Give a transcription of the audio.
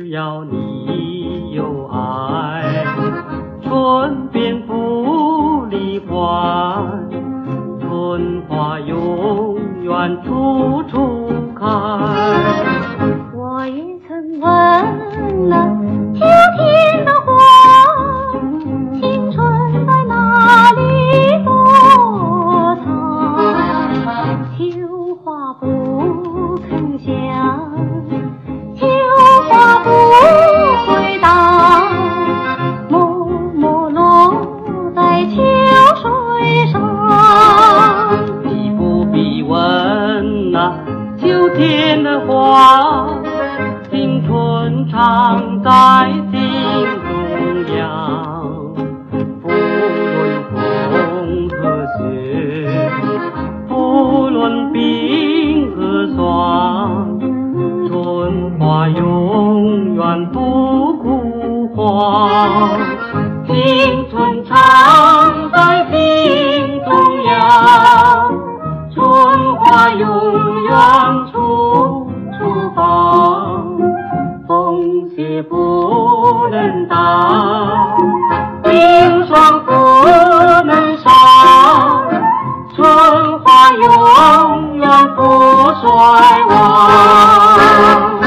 只要你有爱，春遍不离换，春花永远处处开。 我也曾问那秋天的花，青春在哪里躲藏？秋花不肯想，秋花不回答，默默落在秋水上。 你不必问那秋天的花，青春常在心中央。不论风和雪，不论冰和霜，春花永远不枯黄。青春常在心中央，春花永远处处放。风雪不能挡，冰霜不能伤，春花永远不衰亡。